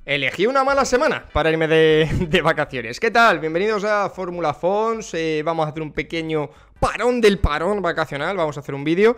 Elegí una mala semana para irme de vacaciones. ¿Qué tal? Bienvenidos a Fórmula Fons. Vamos a hacer un pequeño parón del parón vacacional. Vamos a hacer un vídeo.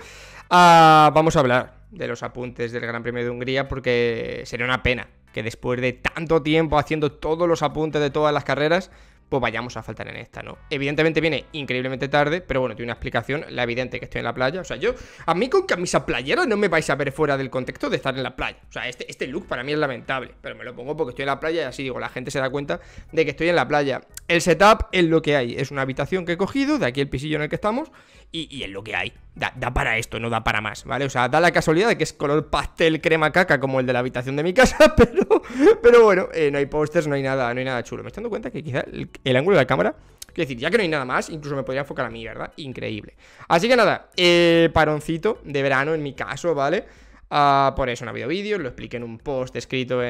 Vamos a hablar de los apuntes del Gran Premio de Hungría, porque sería una pena que después de tanto tiempo haciendo todos los apuntes de todas las carreras, pues vayamos a faltar en esta, ¿no? Evidentemente viene increíblemente tarde, pero bueno, tiene una explicación, la evidente, que estoy en la playa. O sea, a mí con camisa playera no me vais a ver fuera del contexto de estar en la playa. O sea, este look para mí es lamentable, pero me lo pongo porque estoy en la playa y así digo, la gente se da cuenta de que estoy en la playa. El setup es lo que hay, es una habitación que he cogido, de aquí el pisillo en el que estamos, y es lo que hay. Da para esto, no da para más, ¿vale? O sea, da la casualidad de que es color pastel crema caca como el de la habitación de mi casa, pero bueno, no hay pósters, no hay nada chulo. Me estoy dando cuenta que quizá el ángulo de la cámara, quiero decir, ya que no hay nada más, incluso me podría enfocar a mí, ¿verdad? Increíble. Así que nada, paroncito de verano en mi caso, ¿vale? Por eso no ha habido vídeos, lo expliqué en un post escrito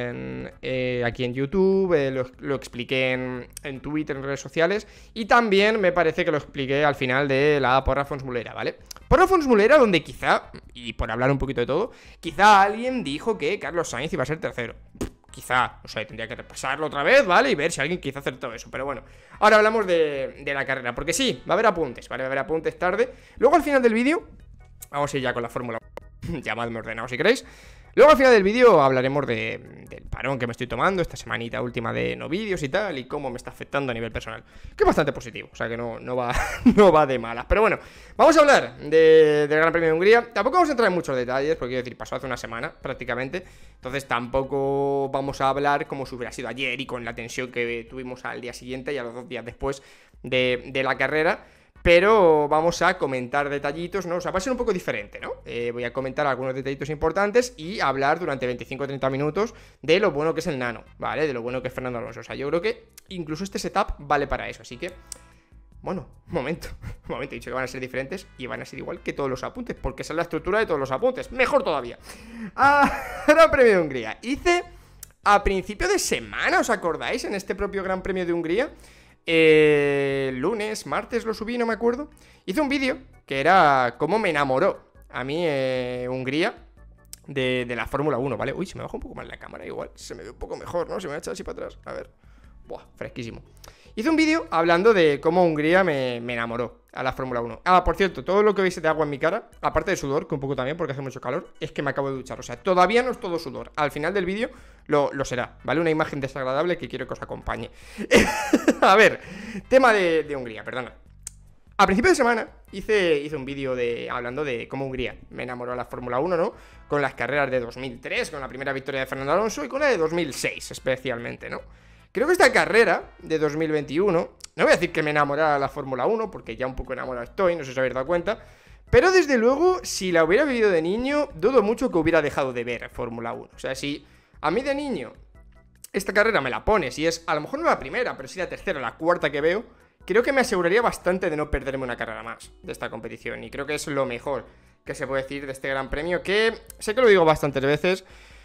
aquí en YouTube, lo expliqué en Twitter, en redes sociales, y también me parece que lo expliqué al final de la Porra Fons Mulera, ¿vale? Porra Fons Mulera, donde quizá, y por hablar un poquito de todo, quizá alguien dijo que Carlos Sainz iba a ser tercero. Quizá, no sé, tendría que repasarlo otra vez, ¿vale? Y ver si alguien quizá acertó eso, pero bueno. Ahora hablamos de la carrera, porque sí, va a haber apuntes, ¿vale? Va a haber apuntes tarde. Luego al final del vídeo, vamos a ir ya con la Fórmula 1, llamadme ordenado si queréis. Luego al final del vídeo hablaremos del parón que me estoy tomando, esta semanita última de no vídeos y tal, y cómo me está afectando a nivel personal, que es bastante positivo, o sea que no va, no va de malas. Pero bueno, vamos a hablar del Gran Premio de Hungría. Tampoco vamos a entrar en muchos detalles, porque quiero decir, pasó hace una semana prácticamente, entonces tampoco vamos a hablar como si hubiera sido ayer y con la tensión que tuvimos al día siguiente y a los 2 días después de la carrera. Pero vamos a comentar detallitos, ¿no? O sea, va a ser un poco diferente, ¿no? Voy a comentar algunos detallitos importantes y hablar durante 25 o 30 minutos de lo bueno que es el Nano, ¿vale? De lo bueno que es Fernando Alonso. O sea, yo creo que incluso este setup vale para eso. Así que, bueno, momento, he dicho que van a ser diferentes y van a ser igual que todos los apuntes, porque esa es la estructura de todos los apuntes. Mejor todavía. Gran Premio de Hungría. Hice a principio de semana, ¿os acordáis? En este propio Gran Premio de Hungría. Lunes, martes lo subí, no me acuerdo. Hice un vídeo que era cómo me enamoró a mí Hungría de la Fórmula 1, ¿vale? Uy, se me baja un poco más la cámara, igual se me ve un poco mejor, ¿no? Se me va a echar así para atrás, a ver. Buah, fresquísimo. Hice un vídeo hablando de cómo Hungría me enamoró a la Fórmula 1. Por cierto, todo lo que veis de agua en mi cara, aparte de sudor, que un poco también porque hace mucho calor, es que me acabo de duchar. O sea, todavía no es todo sudor. Al final del vídeo lo será, ¿vale? Una imagen desagradable que quiero que os acompañe. A ver, tema de Hungría, perdona. A principio de semana hice un vídeo hablando de cómo Hungría me enamoró a la Fórmula 1, ¿no? Con las carreras de 2003, con la primera victoria de Fernando Alonso y con la de 2006 especialmente, ¿no? Creo que esta carrera de 2021, no voy a decir que me enamorara la Fórmula 1, porque ya un poco enamorado estoy, no sé si os habéis dado cuenta, pero desde luego, si la hubiera vivido de niño, dudo mucho que hubiera dejado de ver Fórmula 1. O sea, si a mí de niño esta carrera me la pones y es, a lo mejor no la primera, pero sí la tercera, la cuarta que veo, creo que me aseguraría bastante de no perderme una carrera más de esta competición. Y creo que es lo mejor que se puede decir de este Gran Premio, que sé que lo digo bastantes veces,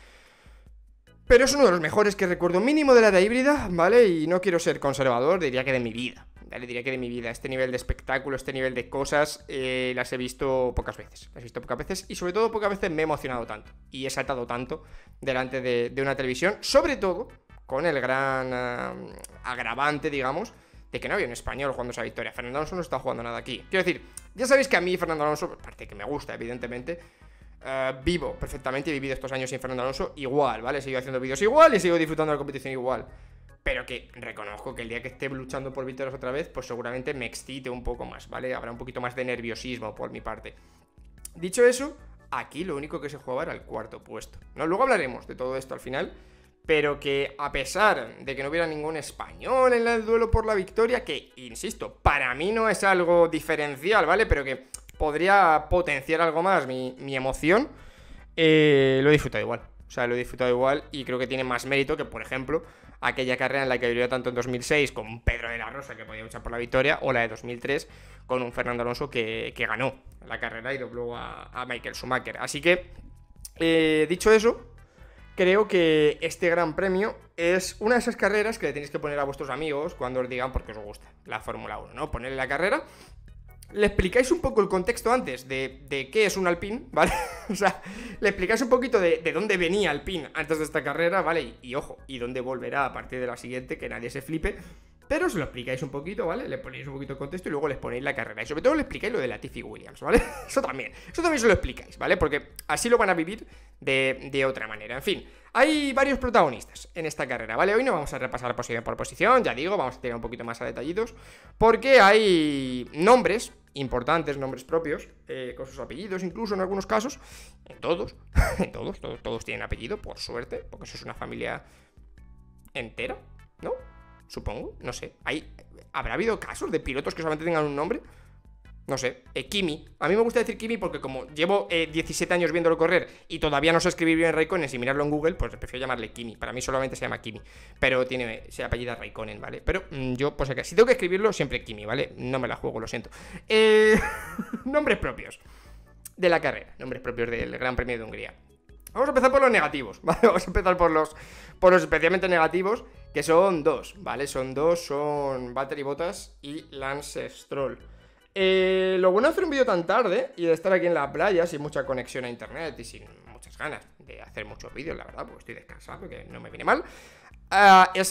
pero es uno de los mejores que recuerdo mínimo de la era híbrida, ¿vale? Y no quiero ser conservador, diría que de mi vida, ¿vale? Diría que de mi vida. Este nivel de espectáculo, este nivel de cosas, las he visto pocas veces. Las he visto pocas veces y sobre todo pocas veces me he emocionado tanto. Y he saltado tanto delante de una televisión, sobre todo con el gran agravante, digamos, de que no había un español jugando esa victoria. Fernando Alonso no está jugando nada aquí. Quiero decir, ya sabéis que a mí Fernando Alonso, aparte que me gusta, evidentemente, vivo perfectamente, he vivido estos años sin Fernando Alonso igual, ¿vale? He seguido haciendo vídeos igual y sigo disfrutando de la competición igual. Pero que reconozco que el día que esté luchando por victorias otra vez, pues seguramente me excite un poco más, ¿vale? Habrá un poquito más de nerviosismo por mi parte. Dicho eso, aquí lo único que se jugaba era el cuarto puesto, ¿no? Luego hablaremos de todo esto al final, pero que a pesar de que no hubiera ningún español en el duelo por la victoria, que, insisto, para mí no es algo diferencial, ¿vale? Pero que podría potenciar algo más mi emoción, lo he disfrutado igual. O sea, lo he disfrutado igual y creo que tiene más mérito que, por ejemplo, aquella carrera en la que vivió tanto en 2006 con un Pedro de la Rosa que podía luchar por la victoria, o la de 2003 con un Fernando Alonso que ganó la carrera y dobló a Michael Schumacher. Así que, dicho eso, creo que este Gran Premio es una de esas carreras que le tenéis que poner a vuestros amigos cuando os digan por qué os gusta la Fórmula 1, ¿no? Ponerle la carrera le explicáis un poco el contexto antes de qué es un Alpine, ¿vale? O sea, le explicáis un poquito de dónde venía Alpine antes de esta carrera, ¿vale? Y ojo, y dónde volverá a partir de la siguiente, que nadie se flipe. Pero os lo explicáis un poquito, ¿vale? Le ponéis un poquito de contexto y luego les ponéis la carrera. Y sobre todo le explicáis lo de Latifi Williams, ¿vale? Eso también se lo explicáis, ¿vale? Porque así lo van a vivir de otra manera. En fin, hay varios protagonistas en esta carrera, ¿vale? Hoy no vamos a repasar posición por posición, ya digo, vamos a tirar un poquito más a detallitos, porque hay nombres importantes, nombres propios, con sus apellidos incluso en algunos casos, en todos, todos tienen apellido, por suerte, porque eso es una familia entera, ¿no? Supongo, no sé. ¿Habrá habido casos de pilotos que solamente tengan un nombre? No sé, Kimi. A mí me gusta decir Kimi porque como llevo 17 años viéndolo correr y todavía no sé escribir bien Raikkonen sin mirarlo en Google, pues prefiero llamarle Kimi. Para mí solamente se llama Kimi, pero se apellida Raikkonen, ¿vale? Pero yo, pues si tengo que escribirlo, siempre Kimi, ¿vale? No me la juego, lo siento. Nombres propios de la carrera, nombres propios del Gran Premio de Hungría. Vamos a empezar por los negativos, ¿vale? Vamos a empezar por los especialmente negativos, que son dos, ¿vale? Son Valtteri Bottas y Lance Stroll. Lo bueno de hacer un vídeo tan tarde y de estar aquí en la playa sin mucha conexión a internet y sin muchas ganas de hacer muchos vídeos, la verdad, porque estoy descansado, que no me viene mal. Es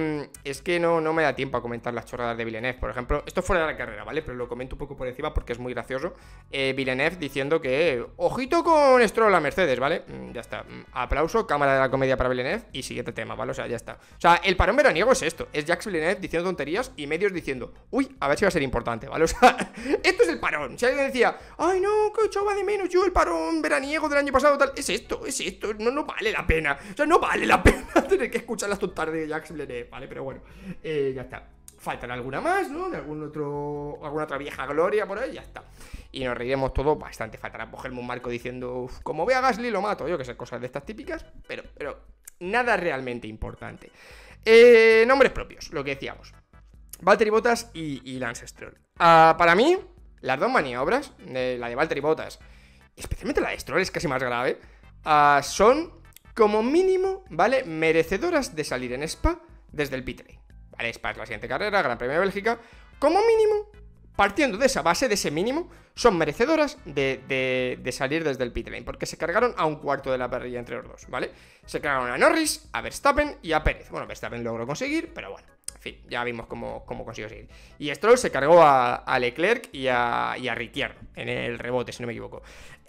que no me da tiempo a comentar las chorradas de Villeneuve, por ejemplo. Esto fuera de la carrera, ¿vale? Pero lo comento un poco por encima porque es muy gracioso. Villeneuve diciendo que ojito con Stroll a Mercedes, ¿vale? Ya está. Aplauso, cámara de la comedia para Villeneuve y siguiente tema, ¿vale? O sea, ya está. O sea, el parón veraniego es esto. Es Jacques Villeneuve diciendo tonterías y medios diciendo, uy, a ver si va a ser importante, ¿vale? O sea, esto es el parón. Si alguien decía, ay, no, que echaba de menos yo el parón veraniego del año pasado, tal. Es esto. No vale la pena. O sea, no vale la pena tener que escuchar las tontadas de Jacques Villeneuve, ¿vale? Pero bueno, ya está. Faltan alguna más, ¿no? De alguna otra vieja gloria por ahí, ya está. Y nos reiremos todo bastante. Faltará cogerme un marco diciendo, como vea a Gasly lo mato, yo que sé, cosas de estas típicas, pero nada realmente importante. Nombres propios, lo que decíamos. Valtteri Bottas y Lance Stroll. Para mí, las dos maniobras, la de Valtteri Bottas, especialmente la de Stroll, es casi más grave, son como mínimo, ¿vale? Merecedoras de salir en Spa desde el pit lane. ¿Vale? Spa es la siguiente carrera, Gran Premio de Bélgica. Como mínimo, partiendo de esa base, de ese mínimo, son merecedoras de salir desde el pit lane, porque se cargaron a un cuarto de la parrilla entre los dos, ¿vale? Se cargaron a Norris, a Verstappen y a Pérez. Bueno, Verstappen logró conseguir, pero bueno, en fin, ya vimos cómo consiguió seguir. Y Stroll se cargó a Leclerc y a Ricciardo en el rebote, si no me equivoco.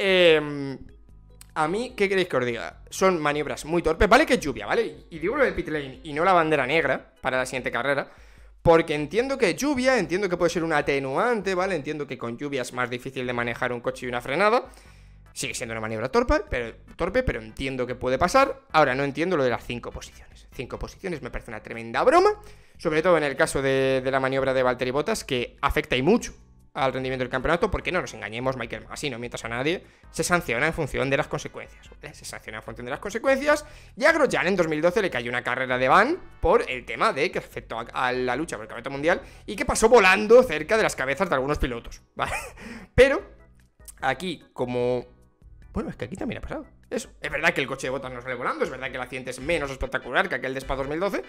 A mí, ¿qué queréis que os diga? Son maniobras muy torpes, vale que es lluvia, ¿vale? Y digo lo del pit lane y no la bandera negra para la siguiente carrera, porque entiendo que es lluvia, entiendo que puede ser un atenuante, ¿vale? Entiendo que con lluvia es más difícil de manejar un coche y una frenada. Sigue siendo una maniobra torpe, pero entiendo que puede pasar. Ahora, no entiendo lo de las 5 posiciones. 5 posiciones me parece una tremenda broma, sobre todo en el caso de la maniobra de Valtteri Bottas, que afecta y mucho al rendimiento del campeonato, porque no nos engañemos, Michael Masi no mientas a nadie, se sanciona en función de las consecuencias, ¿vale? Se sanciona en función de las consecuencias, y a Grosjean en 2012 le cayó una carrera de van por el tema de que afectó a la lucha por el campeonato mundial y que pasó volando cerca de las cabezas de algunos pilotos, ¿vale? Pero aquí, como... Bueno, es que aquí también ha pasado eso. Es verdad que el coche de Bottas no sale volando, es verdad que el accidente es menos espectacular que aquel de Spa 2012,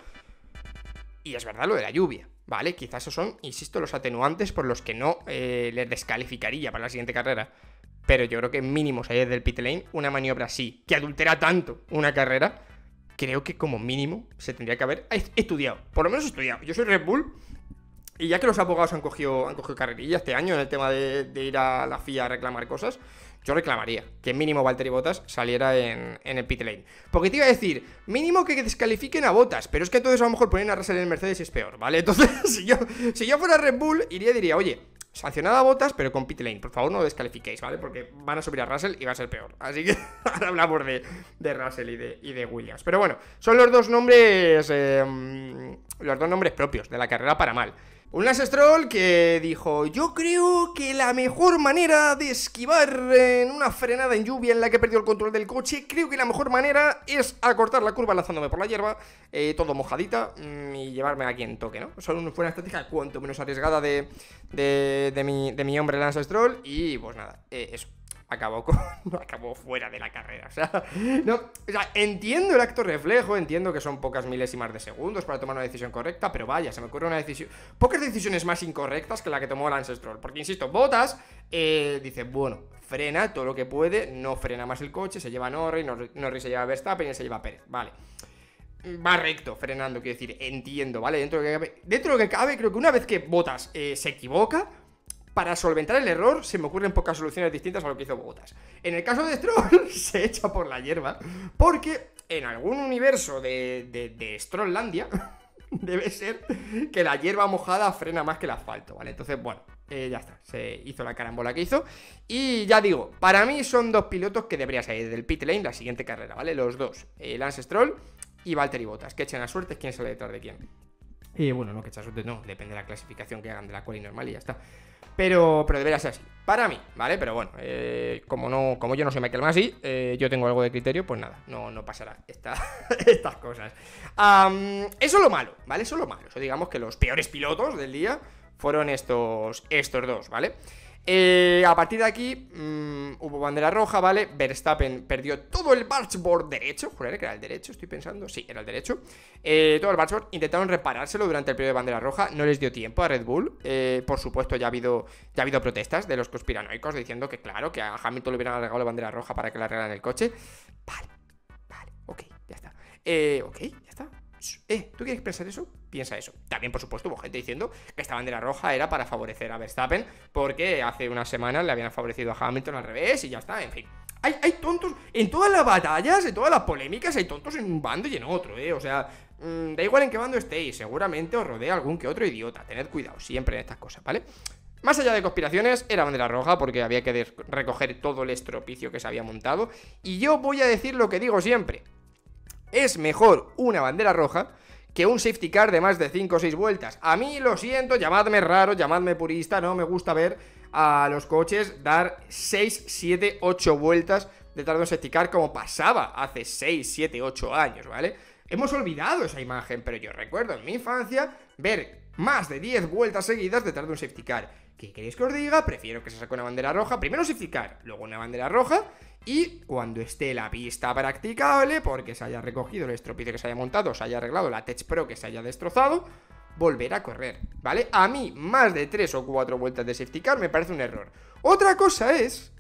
y es verdad lo de la lluvia, ¿vale? Quizás esos son, insisto, los atenuantes por los que no les descalificaría para la siguiente carrera. Pero yo creo que mínimo salir del pit lane, una maniobra así, que adultera tanto una carrera, creo que como mínimo se tendría que haber estudiado. Por lo menos estudiado. Yo soy Red Bull y ya que los abogados han cogido carrerilla este año en el tema de ir a la FIA a reclamar cosas, yo reclamaría que mínimo Valtteri Bottas saliera en el pit lane. Porque te iba a decir, mínimo que descalifiquen a Bottas, pero es que entonces a lo mejor ponen a Russell en el Mercedes y es peor, ¿vale? Entonces, si yo fuera Red Bull, iría y diría, oye, sancionada a Bottas, pero con pit lane, por favor no lo descalifiquéis, ¿vale? Porque van a subir a Russell y va a ser peor. Así que ahora hablamos de Russell y de Williams. Pero bueno, son los dos nombres propios de la carrera para mal. Un Lance Stroll que dijo, yo creo que la mejor manera de esquivar en una frenada en lluvia en la que he perdido el control del coche, creo que la mejor manera es acortar la curva lanzándome por la hierba, todo mojadita, y llevarme a quien toque, ¿no? Fue una estrategia cuanto menos arriesgada de mi hombre Lance Stroll, y pues nada, eso. acabó fuera de la carrera. O sea, no, o sea, entiendo el acto reflejo, entiendo que son pocas milésimas de segundos para tomar una decisión correcta, pero vaya, se me ocurre una decisión, pocas decisiones más incorrectas que la que tomó Lance Stroll, porque insisto, Bottas dice, bueno, frena todo lo que puede, no frena más el coche, se lleva a Norris se lleva a Verstappen y se lleva a Pérez, vale. Va recto, frenando, quiero decir, entiendo, ¿vale? Dentro de lo que cabe, creo que una vez que Bottas se equivoca, para solventar el error se me ocurren pocas soluciones distintas a lo que hizo Bottas. En el caso de Stroll, se echa por la hierba, porque en algún universo de Strolllandia debe ser que la hierba mojada frena más que el asfalto, ¿vale? Entonces, bueno, ya está, se hizo la carambola que hizo. Y ya digo, para mí son dos pilotos que deberían salir del pit lane la siguiente carrera, ¿vale? Los dos, Lance Stroll y Valtteri Bottas, que echen a suerte quién sale detrás de quién. Y bueno, no que echen a suerte, no, depende de la clasificación que hagan de la quali normal y ya está. Pero debería ser así, para mí, ¿vale? Pero bueno, como yo no soy Michael Masi, yo tengo algo de criterio, pues nada, no pasará estas cosas. Eso es lo malo, ¿vale? Eso es lo malo. Eso digamos que los peores pilotos del día fueron estos dos, ¿vale? A partir de aquí hubo bandera roja, ¿vale? Verstappen perdió todo el dashboard derecho. Juraré que era el derecho, estoy pensando. Sí, era el derecho. Todo el dashboard. Intentaron reparárselo durante el periodo de bandera roja. No les dio tiempo a Red Bull. Por supuesto, ya ha hado protestas de los conspiranoicos diciendo que, claro, que a Hamilton le hubieran alargado la bandera roja para que le arreglaran el coche. Vale, ok, ya está. Ok, ya está. ¿Tú quieres pensar eso? Piensa eso. También, por supuesto, hubo gente diciendo que esta bandera roja era para favorecer a Verstappen, porque hace unas semanas le habían favorecido a Hamilton al revés y ya está, en fin. Hay tontos en todas las batallas, en todas las polémicas, hay tontos en un bando y en otro, o sea, da igual en qué bando estéis, seguramente os rodea algún que otro idiota. Tened cuidado siempre en estas cosas, ¿vale? Más allá de conspiraciones, era bandera roja porque había que recoger todo el estropicio que se había montado. Y yo voy a decir lo que digo siempre: es mejor una bandera roja que un safety car de más de 5 o 6 vueltas. A mí, lo siento, llamadme raro, llamadme purista, no me gusta ver a los coches dar 6, 7, 8 vueltas detrás de un safety car como pasaba hace 6, 7, 8 años, ¿vale? Hemos olvidado esa imagen, pero yo recuerdo en mi infancia ver más de 10 vueltas seguidas detrás de un safety car. ¿Qué queréis que os diga? Prefiero que se saque una bandera roja, primero un safety car, luego una bandera roja, y cuando esté la pista practicable, porque se haya recogido el estropicio que se haya montado, se haya arreglado la Tech Pro que se haya destrozado, volver a correr, ¿vale? A mí, más de 3 o 4 vueltas de safety car me parece un error. Otra cosa es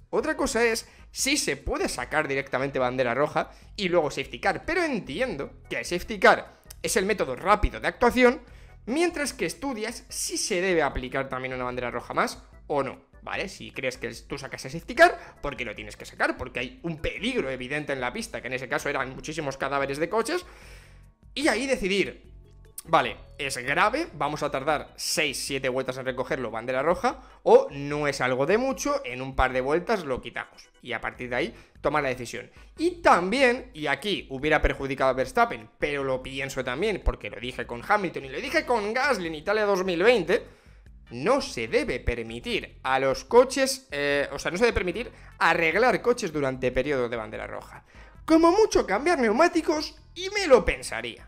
si se puede sacar directamente bandera roja y luego safety car, pero entiendo que el safety car es el método rápido de actuación, mientras que estudias si se debe aplicar también una bandera roja más o no, ¿vale? Si crees que tú sacas el safety car, porque lo tienes que sacar, porque hay un peligro evidente en la pista, que en ese caso eran muchísimos cadáveres de coches, y ahí decidir, vale, es grave, vamos a tardar 6, 7 vueltas en recogerlo, bandera roja, o no es algo de mucho, en un par de vueltas lo quitamos, y a partir de ahí toma la decisión. Y también, y aquí hubiera perjudicado a Verstappen, pero lo pienso también, porque lo dije con Hamilton y lo dije con Gasly en Italia 2020, no se debe permitir a los coches, no se debe permitir arreglar coches durante periodos de bandera roja. Como mucho cambiar neumáticos, y me lo pensaría.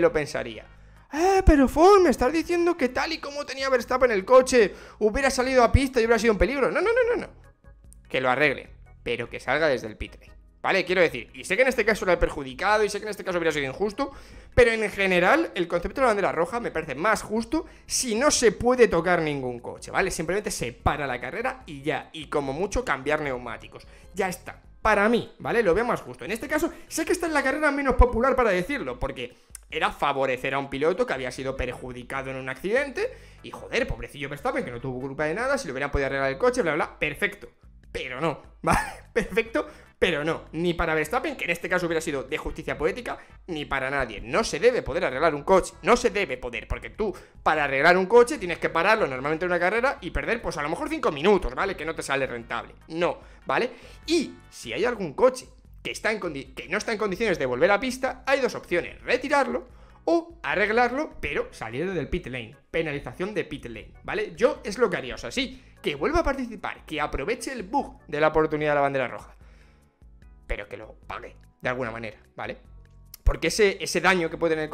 Pero Fon, me estás diciendo que tal y como tenía Verstappen el coche, hubiera salido a pista y hubiera sido un peligro. No. Que lo arregle, pero que salga desde el pit lane, ¿vale? Quiero decir, y sé que en este caso era el perjudicado, y sé que en este caso hubiera sido injusto, pero en general el concepto de la bandera roja me parece más justo si no se puede tocar ningún coche, ¿vale? Simplemente se para la carrera y ya, y como mucho cambiar neumáticos. Ya está. Para mí, ¿vale? Lo veo más justo. En este caso, sé que esta es la carrera menos popular para decirlo, porque era favorecer a un piloto que había sido perjudicado en un accidente, y joder, pobrecillo Verstappen, que no tuvo culpa de nada, si le hubieran podido arreglar el coche, bla, bla, perfecto. Pero no, ¿vale? Perfecto, pero no. Ni para Verstappen, que en este caso hubiera sido de justicia poética, ni para nadie. No se debe poder arreglar un coche, no se debe poder, porque tú, para arreglar un coche, tienes que pararlo normalmente en una carrera y perder, pues a lo mejor 5 minutos, ¿vale? Que no te sale rentable. No, ¿vale? Y si hay algún coche que no está en condiciones de volver a pista, hay dos opciones: retirarlo o arreglarlo, pero salir del pit lane. Penalización de pit lane, ¿vale? Yo es lo que haría, o sea, sí, que vuelva a participar, que aproveche el bug de la oportunidad de la bandera roja, pero que lo pague de alguna manera, ¿vale? Porque ese daño que puede tener el coche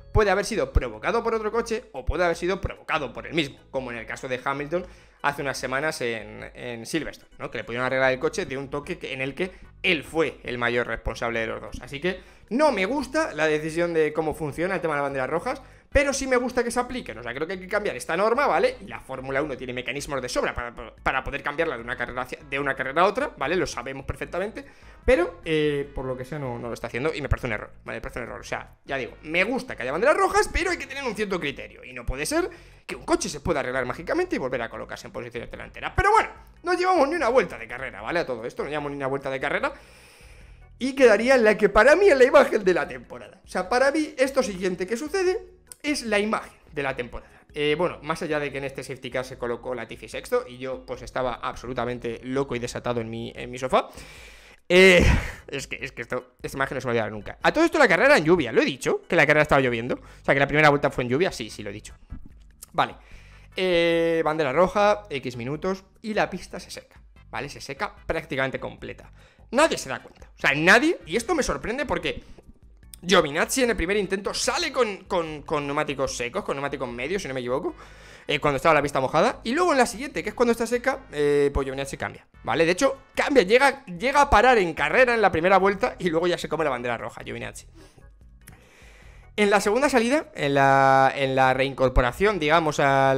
puede haber sido provocado por otro coche o puede haber sido provocado por él mismo, como en el caso de Hamilton hace unas semanas en Silverstone, ¿no? Que le pudieron arreglar el coche de un toque en el que él fue el mayor responsable de los dos. Así que no me gusta la decisión de cómo funciona el tema de las banderas rojas, pero sí me gusta que se apliquen. O sea, creo que hay que cambiar esta norma, ¿vale? Y la Fórmula 1 tiene mecanismos de sobra para poder cambiarla de una carrera a otra, ¿vale? Lo sabemos perfectamente, pero por lo que sea no lo está haciendo y me parece un error, ¿vale? Me parece un error. O sea, ya digo, me gusta que haya banderas rojas, pero hay que tener un cierto criterio. Y no puede ser que un coche se pueda arreglar mágicamente y volver a colocarse en posiciones delanteras. Pero bueno, no llevamos ni una vuelta de carrera, ¿vale? A todo esto, no llevamos ni una vuelta de carrera. Y quedaría en la que para mí es la imagen de la temporada. O sea, para mí esto siguiente que sucede es la imagen de la temporada. Bueno, más allá de que en este safety car se colocó Latifi sexto y yo pues estaba absolutamente loco y desatado en mi sofá. Es que esta imagen no se me olvidará nunca. A todo esto la carrera en lluvia, ¿lo he dicho? Que la carrera estaba lloviendo. O sea, que la primera vuelta fue en lluvia, sí, lo he dicho. Vale. Bandera roja, X minutos y la pista se seca, ¿vale? Se seca prácticamente completa. Nadie se da cuenta. O sea, nadie, y esto me sorprende porque Giovinazzi en el primer intento sale con neumáticos secos, con neumáticos medios, si no me equivoco, cuando estaba la pista mojada. Y luego en la siguiente, que es cuando está seca, pues Giovinazzi cambia, ¿vale? De hecho, cambia, llega a parar en carrera en la primera vuelta y luego ya se come la bandera roja, Giovinazzi. En la segunda salida, en la reincorporación, digamos, a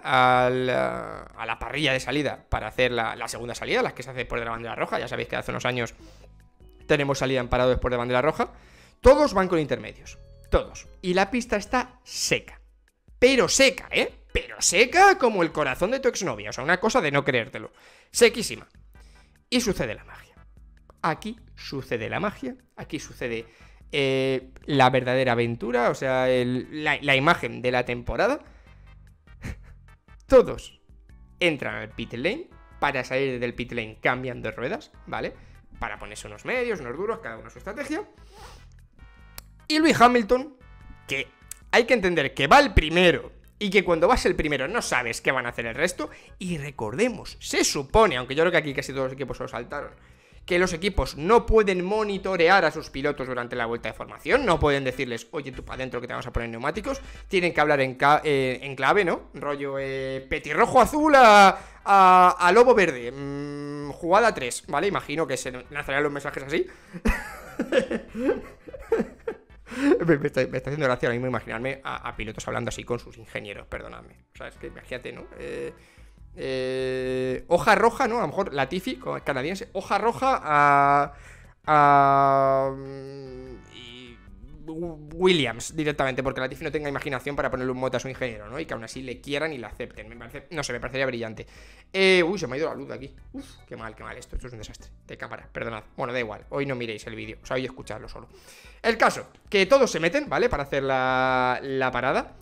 la parrilla de salida para hacer la segunda salida, las que se hace después de la bandera roja, ya sabéis que hace unos años tenemos salida en parado después de bandera roja. Todos van con intermedios, todos. Y la pista está seca. Pero seca, ¿eh? Pero seca como el corazón de tu exnovia. O sea, una cosa de no creértelo. Sequísima. Y sucede la magia. Aquí sucede la magia. Aquí sucede la verdadera aventura. O sea, la imagen de la temporada. Todos entran al pit lane. Para salir del pit lane cambian de ruedas, ¿vale? Para ponerse unos medios, unos duros, cada uno su estrategia. Y Lewis Hamilton, que hay que entender que va el primero y que cuando vas el primero no sabes qué van a hacer el resto. Y recordemos, se supone, aunque yo creo que aquí casi todos los equipos se lo saltaron, que los equipos no pueden monitorear a sus pilotos durante la vuelta de formación. No pueden decirles, oye, tú para adentro que te vamos a poner neumáticos. Tienen que hablar en clave, ¿no? Rollo petirrojo azul a lobo verde, jugada 3, ¿vale? Imagino que se lanzarían los mensajes así. Me está haciendo gracia ahora mismo imaginarme a pilotos hablando así con sus ingenieros, perdonadme. O sea, es que imagínate, ¿no? Hoja roja, ¿no? A lo mejor Latifi, canadiense, hoja roja a Williams directamente, porque Latifi no tenga imaginación para ponerle un mote a su ingeniero, ¿no? Y que aún así le quieran y le acepten. Me parecería brillante. Uy, se me ha ido la luz de aquí. Uf, qué mal esto es un desastre de cámara, perdonad. Bueno, da igual, hoy no miréis el vídeo, o sea, hoy escuchadlo solo. El caso, que todos se meten, ¿vale? Para hacer la parada.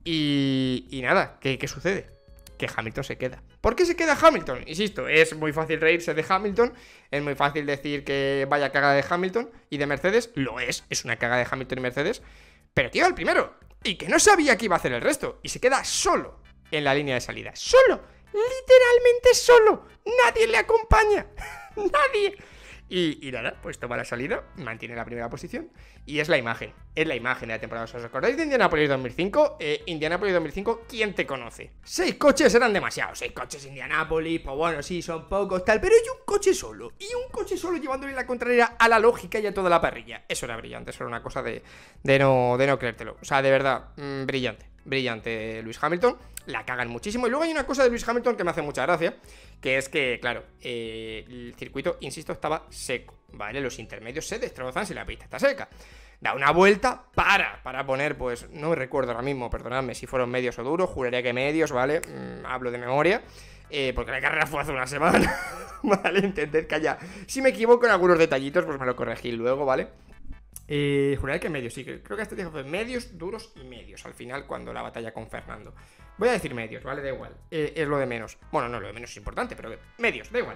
Y nada, ¿qué sucede? Que Hamilton se queda. ¿Por qué se queda Hamilton? Insisto, es muy fácil reírse de Hamilton, es muy fácil decir que vaya cagada de Hamilton y de Mercedes, lo es una cagada de Hamilton y Mercedes, pero tío, el primero, y que no sabía que iba a hacer el resto, y se queda solo en la línea de salida, solo, literalmente solo, nadie le acompaña, nadie. Y nada, pues toma la salida, mantiene la primera posición. Y es la imagen de la temporada. ¿Os acordáis de Indianapolis 2005? Indianapolis 2005, ¿quién te conoce? 6 coches eran demasiados. 6 coches Indianapolis, pues bueno, sí, son pocos, tal. Pero hay un coche solo. Y un coche solo llevándole la contraria a la lógica y a toda la parrilla. Eso era brillante, eso era una cosa de no creértelo. O sea, de verdad, brillante Lewis Hamilton. La cagan muchísimo. Y luego hay una cosa de Lewis Hamilton que me hace mucha gracia, que es que, claro, el circuito, insisto, estaba seco, ¿vale? Los intermedios se destrozan si la pista está seca. Da una vuelta para poner, pues, no recuerdo ahora mismo, perdonadme si fueron medios o duros, juraría que medios, ¿vale? Hablo de memoria, porque la carrera fue hace una semana, ¿vale? Entended que haya, si me equivoco en algunos detallitos, pues me lo corregí luego, ¿vale? Juraría que medios, sí, creo que este día fue medios, duros y medios, al final, cuando la batalla con Fernando. Voy a decir medios, ¿vale? Da igual, es lo de menos. Bueno, no, lo de menos es importante, pero medios, da igual.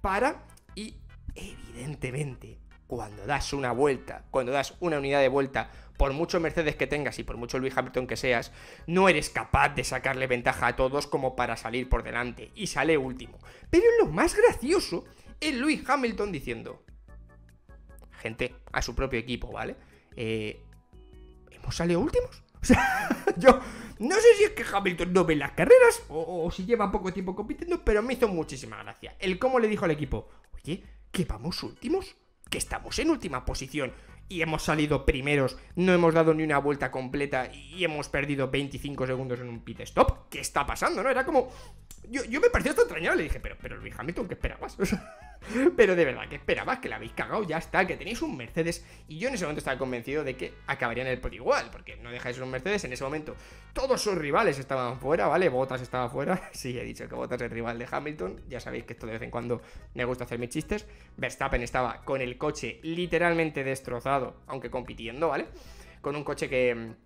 Y evidentemente, cuando das una vuelta, cuando das una unidad de vuelta, por mucho Mercedes que tengas y por mucho Lewis Hamilton que seas, no eres capaz de sacarle ventaja a todos como para salir por delante, y sale último. Pero lo más gracioso es Lewis Hamilton diciendo, gente, a su propio equipo, ¿vale? ¿Hemos salido últimos? O sea, yo no sé si es que Hamilton no ve las carreras o si lleva poco tiempo compitiendo, pero me hizo muchísima gracia. El cómo le dijo al equipo, oye, ¿que vamos últimos? ¿Que estamos en última posición? Y hemos salido primeros, no hemos dado ni una vuelta completa y hemos perdido 25 segundos en un pit stop. ¿Qué está pasando, no? Era como... Yo me pareció hasta extrañado, le dije, pero Luis Hamilton, ¿qué esperabas? O sea, pero de verdad, ¿qué esperabas? Que la habéis cagado, ya está, que tenéis un Mercedes. Y yo en ese momento estaba convencido de que acabarían el podio igual, porque no dejáis un Mercedes. En ese momento todos sus rivales estaban fuera, ¿vale? Bottas estaba fuera. Sí, he dicho que Bottas es el rival de Hamilton. Ya sabéis que esto de vez en cuando me gusta hacer mis chistes. Verstappen estaba con el coche literalmente destrozado, aunque compitiendo, ¿vale? Con un coche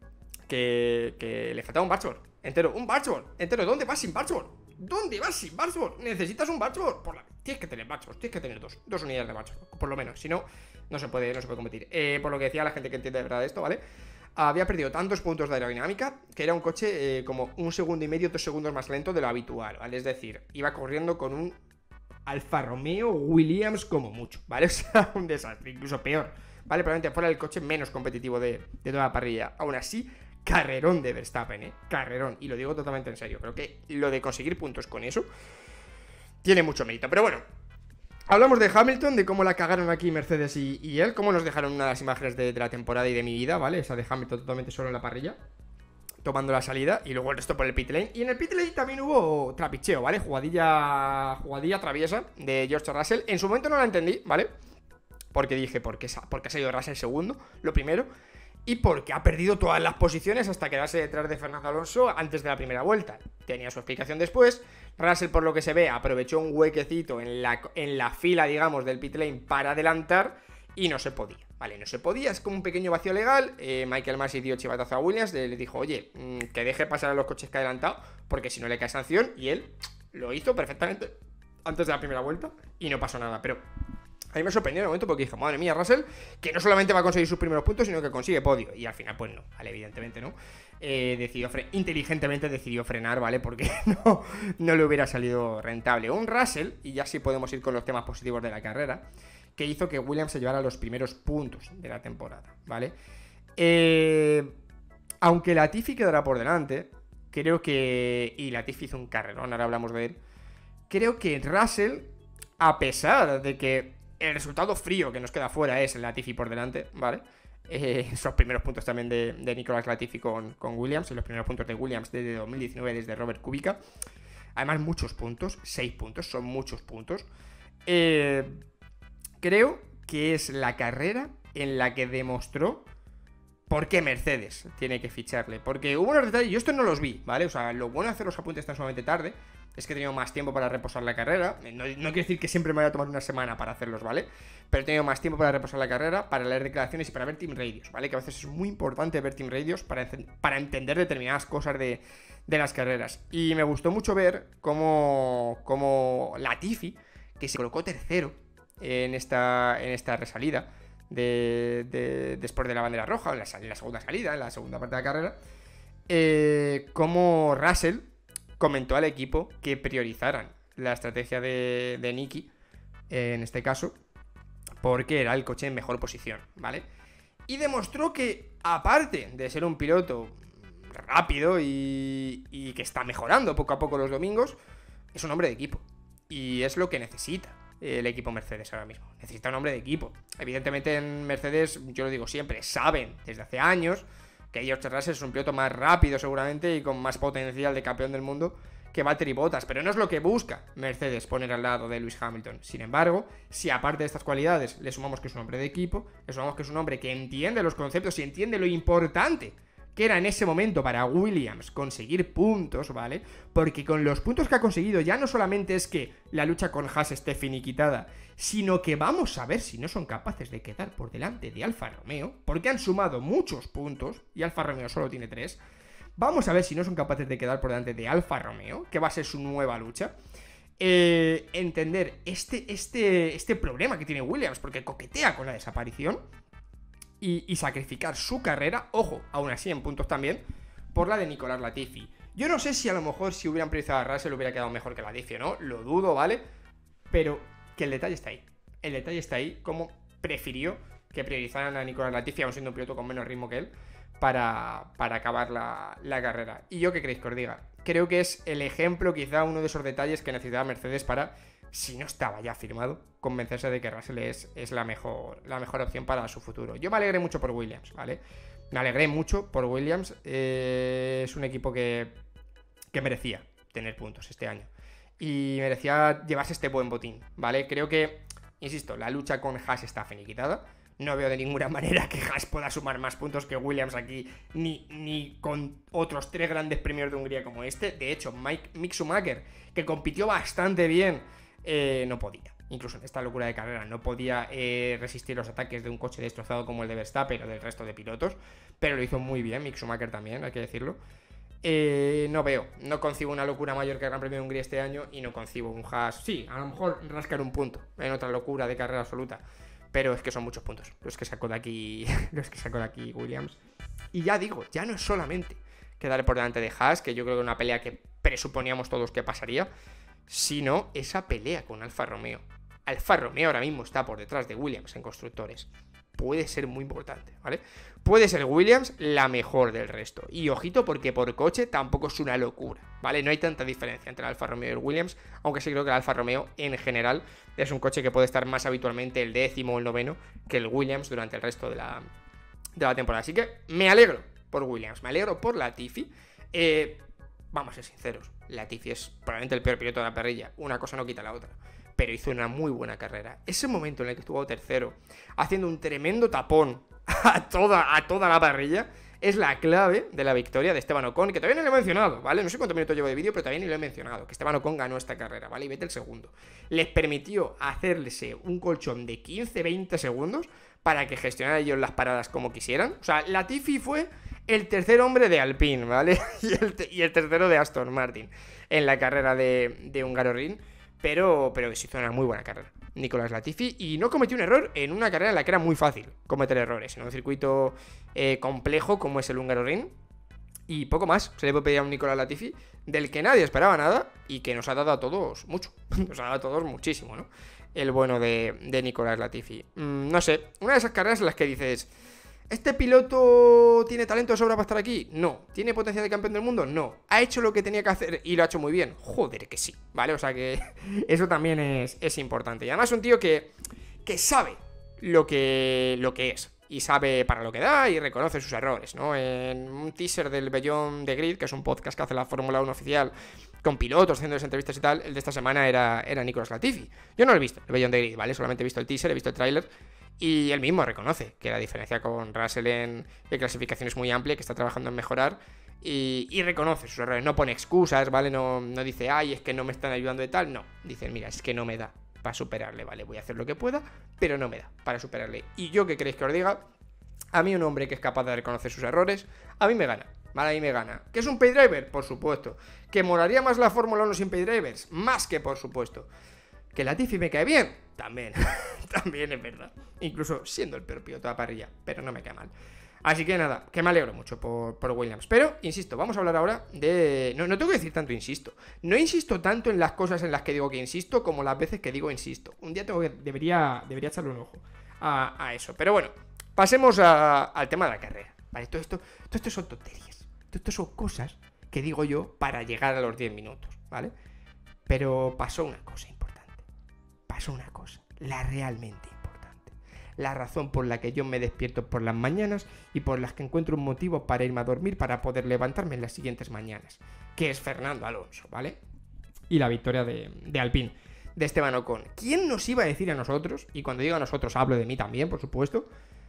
que le faltaba un Barchboard entero, entero. ¿Dónde vas sin Barchboard? ¿Dónde vas sin Barchboard? Necesitas un Barchboard. Tienes que tener Barchboard, tienes que tener dos unidades de Barchboard, por lo menos. Si no, no se puede competir. Por lo que decía la gente que entiende de verdad esto, ¿vale? Había perdido tantos puntos de aerodinámica que era un coche como 1,5 segundos, 2 segundos más lento de lo habitual, ¿vale? Es decir, iba corriendo con un Alfa Romeo Williams como mucho, ¿vale? O sea, un desastre, incluso peor, ¿vale? Probablemente fuera el coche menos competitivo de toda la parrilla. Aún así, carrerón de Verstappen, carrerón. Y lo digo totalmente en serio. Creo que lo de conseguir puntos con eso tiene mucho mérito. Pero bueno, hablamos de Hamilton, de cómo la cagaron aquí Mercedes y él. Cómo nos dejaron una de las imágenes de la temporada y de mi vida, ¿vale? Esa de Hamilton totalmente solo en la parrilla, tomando la salida, y luego el resto por el pit lane. Y en el pit lane también hubo trapicheo, ¿vale? Jugadilla traviesa de George Russell. En su momento no la entendí, ¿vale? Porque dije, ¿por qué ha salido Russell segundo? Lo primero. Y porque ha perdido todas las posiciones hasta quedarse detrás de Fernando Alonso antes de la primera vuelta. Tenía su explicación después. Russell, por lo que se ve, aprovechó un huequecito en la fila, digamos, del pit lane para adelantar y no se podía. Vale, no se podía, es como un pequeño vacío legal. Michael Masi dio chivatazo a Williams, le dijo, oye, que deje pasar a los coches que ha adelantado, porque si no le cae sanción, y él lo hizo perfectamente antes de la primera vuelta y no pasó nada. Pero a mí me sorprendió en el momento porque dije, madre mía, Russell, que no solamente va a conseguir sus primeros puntos, sino que consigue podio. Y al final, pues no, vale, evidentemente no. Inteligentemente decidió frenar, ¿vale? Porque no le hubiera salido rentable. Un Russell, y ya sí podemos ir con los temas positivos de la carrera, que hizo que Williams se llevara los primeros puntos de la temporada, ¿vale? Aunque Latifi quedará por delante, creo que... Y Latifi hizo un carrerón, ahora hablamos de él. Creo que Russell, a pesar de que el resultado frío que nos queda fuera es el Latifi por delante, ¿vale? Esos primeros puntos también de Nicolas Latifi con Williams, y los primeros puntos de Williams desde 2019, desde Robert Kubica. Además, muchos puntos, 6 puntos, son muchos puntos. Creo que es la carrera en la que demostró por qué Mercedes tiene que ficharle. Porque hubo unos detalles, yo estos no los vi, ¿vale? O sea, lo bueno de hacer los apuntes tan sumamente tarde es que he tenido más tiempo para reposar la carrera. No quiere decir que siempre me vaya a tomar una semana para hacerlos, ¿vale? Pero he tenido más tiempo para reposar la carrera, para leer declaraciones y para ver Team Radios, ¿vale? Que a veces es muy importante ver Team Radios para entender determinadas cosas de las carreras. Y me gustó mucho ver cómo Latifi, que se colocó tercero en esta resalida después de la bandera roja, en la segunda salida, en la segunda parte de la carrera, como Russell comentó al equipo que priorizaran la estrategia de Niki, en este caso, porque era el coche en mejor posición, ¿vale? Y demostró que, aparte de ser un piloto rápido y que está mejorando poco a poco los domingos, es un hombre de equipo. Y es lo que necesita el equipo Mercedes ahora mismo. Necesita un hombre de equipo. Evidentemente en Mercedes, yo lo digo siempre, saben desde hace años que George Russell es un piloto más rápido seguramente y con más potencial de campeón del mundo que Valtteri Bottas, pero no es lo que busca Mercedes poner al lado de Lewis Hamilton. Sin embargo, si aparte de estas cualidades le sumamos que es un hombre de equipo, le sumamos que es un hombre que entiende los conceptos y entiende lo importante que era en ese momento para Williams conseguir puntos, ¿vale? Porque con los puntos que ha conseguido ya no solamente es que la lucha con Haas esté finiquitada, sino que vamos a ver si no son capaces de quedar por delante de Alfa Romeo, porque han sumado muchos puntos y Alfa Romeo solo tiene 3. Vamos a ver si no son capaces de quedar por delante de Alfa Romeo, que va a ser su nueva lucha. Entender este problema que tiene Williams, porque coquetea con la desaparición. Y sacrificar su carrera, ojo, aún así en puntos también, por la de Nicolas Latifi. Yo no sé si a lo mejor si hubieran priorizado a Russell hubiera quedado mejor que Latifi o no, lo dudo, ¿vale? Pero que el detalle está ahí. El detalle está ahí, como prefirió que priorizaran a Nicolas Latifi, aún siendo un piloto con menos ritmo que él, para acabar la carrera. ¿Y yo qué queréis que os diga? Creo que es el ejemplo, quizá uno de esos detalles que necesitaba Mercedes para, si no estaba ya firmado, convencerse de que Russell es la mejor opción para su futuro. Yo me alegré mucho por Williams, ¿vale? Me alegré mucho por Williams. Es un equipo que merecía tener puntos este año. Y merecía llevarse este buen botín, ¿vale? Creo que, insisto, la lucha con Haas está finiquitada. No veo de ninguna manera que Haas pueda sumar más puntos que Williams aquí, ni con otros 3 grandes premios de Hungría como este. De hecho, Mick Schumacher, que compitió bastante bien, no podía. Incluso en esta locura de carrera no podía resistir los ataques de un coche destrozado como el de Verstappen o del resto de pilotos. Pero lo hizo muy bien Mick Schumacher también, hay que decirlo. No concibo una locura mayor que el Gran Premio de Hungría este año. Y no concibo un Haas, sí, a lo mejor rascar un punto en otra locura de carrera absoluta. Pero es que son muchos puntos los que sacó de aquí Williams. Y ya digo, ya no es solamente quedar por delante de Haas, que yo creo que es una pelea que presuponíamos todos que pasaría, sino esa pelea con Alfa Romeo. Alfa Romeo ahora mismo está por detrás de Williams en constructores. Puede ser muy importante, ¿vale? Puede ser Williams la mejor del resto. Y ojito, porque por coche tampoco es una locura, ¿vale? No hay tanta diferencia entre el Alfa Romeo y el Williams, aunque sí creo que el Alfa Romeo en general es un coche que puede estar más habitualmente el 10º o el 9º que el Williams durante el resto de la temporada. Así que me alegro por Williams, me alegro por Latifi. Vamos a ser sinceros, Latifi es probablemente el peor piloto de la parrilla. Una cosa no quita la otra, pero hizo una muy buena carrera. Ese momento en el que estuvo tercero, haciendo un tremendo tapón a toda la parrilla, es la clave de la victoria de Esteban Ocon, que todavía no lo he mencionado, ¿vale? No sé cuántos minutos llevo de vídeo, pero todavía ni lo he mencionado, que Esteban Ocon ganó esta carrera, ¿vale? Y Vettel segundo. Les permitió hacerse un colchón de 15-20 segundos para que gestionaran ellos las paradas como quisieran. O sea, Latifi fue el tercer hombre de Alpine, ¿vale? y el tercero de Aston Martin en la carrera de Hungaroring. Pero se hizo una muy buena carrera Nicolás Latifi, y no cometió un error en una carrera en la que era muy fácil cometer errores, en un circuito complejo como es el Hungaroring. Y poco más se le puede pedir a un Nicolás Latifi, del que nadie esperaba nada y que nos ha dado a todos mucho. Nos ha dado a todos muchísimo, ¿no? El bueno de Nicolás Latifi. No sé, una de esas carreras en las que dices, ¿este piloto tiene talento de sobra para estar aquí? No. ¿Tiene potencial de campeón del mundo? No. ¿Ha hecho lo que tenía que hacer y lo ha hecho muy bien? Joder que sí, ¿vale? O sea que eso también es importante. Y además un tío que sabe lo que es. Y sabe para lo que da y reconoce sus errores, ¿no? En un teaser del Beyond the Grid, que es un podcast que hace la Fórmula 1 oficial con pilotos, haciendo entrevistas y tal, el de esta semana era Nicolás Latifi. Yo no lo he visto, el Beyond the Grid, ¿vale? Solamente he visto el teaser, he visto el tráiler. Y él mismo reconoce que la diferencia con Russell en clasificación es muy amplia, que está trabajando en mejorar. Y reconoce sus errores, no pone excusas, ¿vale? No dice, ay, es que no me están ayudando de tal. No, dice, mira, es que no me da para superarle, ¿vale? Voy a hacer lo que pueda, pero no me da para superarle. Y yo, ¿qué queréis que os diga? A mí un hombre que es capaz de reconocer sus errores, a mí me gana, ¿vale? A mí me gana. ¿Que es un pay driver? Por supuesto. ¿Que molaría más la Fórmula 1 sin pay drivers? Más que por supuesto. ¿Que Latifi me cae bien? También. También es verdad. Incluso siendo el peor piloto de la parrilla, pero no me cae mal. Así que nada, que me alegro mucho por Williams. Pero, insisto, vamos a hablar ahora de... No tengo que decir tanto insisto. No insisto tanto en las cosas en las que digo que insisto como las veces que digo insisto. Un día debería echarle un ojo a eso. Pero bueno, pasemos al tema de la carrera, ¿vale? Todo esto son tonterías. Todo esto son cosas que digo yo para llegar a los 10 minutos, ¿vale? Pero pasó una cosa importante. Pasó una cosa, la realmente importante. La razón por la que yo me despierto por las mañanas y por las que encuentro un motivo para irme a dormir para poder levantarme en las siguientes mañanas, que es Fernando Alonso, ¿vale? Y la victoria de Alpine, de Esteban Ocon. ¿Quién nos iba a decir a nosotros, y cuando digo a nosotros hablo de mí también, por supuesto,